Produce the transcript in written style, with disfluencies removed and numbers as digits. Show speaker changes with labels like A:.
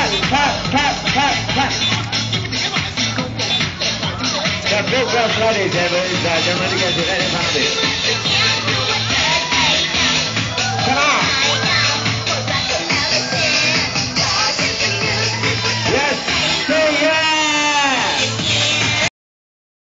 A: The big girl Fridays ever is Jamaica Fabio.